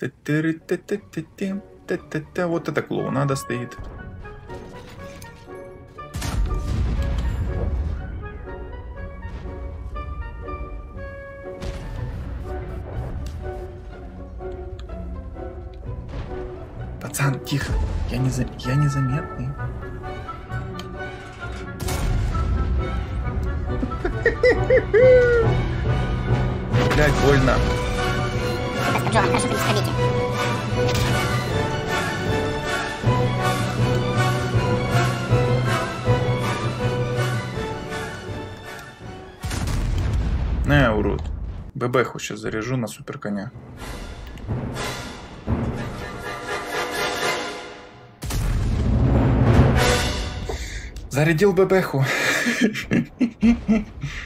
Вот это клоунада стоит. Пацан, тихо. Я незаметный. Блять, больно. Джон, хорошо, подходите. Не, урод. ББху сейчас заряжу на супер коня. Зарядил ББху.